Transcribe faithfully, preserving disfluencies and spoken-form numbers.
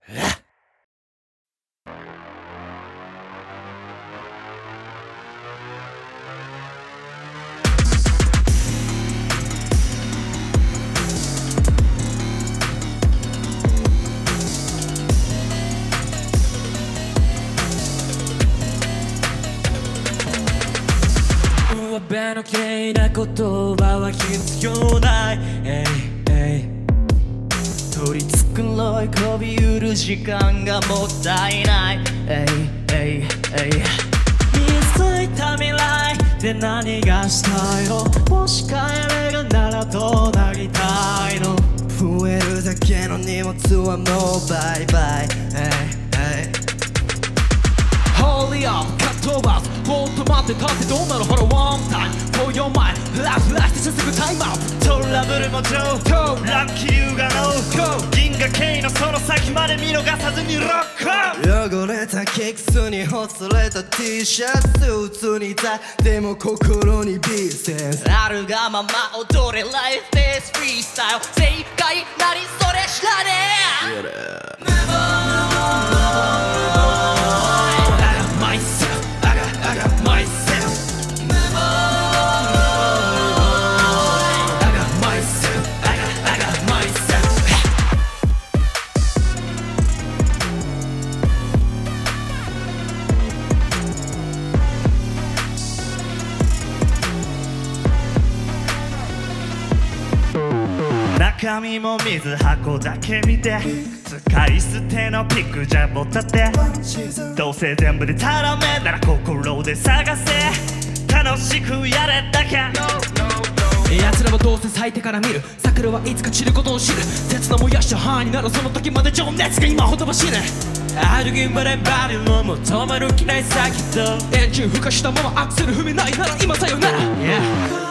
上辺の綺麗な言葉は必要ない、えいえい取り繕いこびうる時間がもったいない、えいえいえい見ついた未来で何がしたいの、もし帰れるならどうなりたいの、増えるだけの荷物はもうバイバイ、えいえいHoly up, cut over もっと待って立ってどうなるほら One time for your mind ラフラしてすぐタイムアップトラブルも上等ラッキー優雅の銀河系のその先まで見逃さずにロック汚れたキックスにほつれた T シャツスーツにたでも心にビジネスあるがまま踊れ Life is freestyle 正解何それ知らねえ中身も水箱だけ見て使い捨てのピックじゃぼったってどうせ全部で頼めなら心で探せ楽しくやれだけ奴らはどうせ咲いてから見る桜はいつか散ることを知る鉄の燃やした範囲になるその時まで情熱が今ほど走るある現場でバリのも止まる気ないさきっとエンジンふかしたままアクセル踏めないなら今さよなら、yeah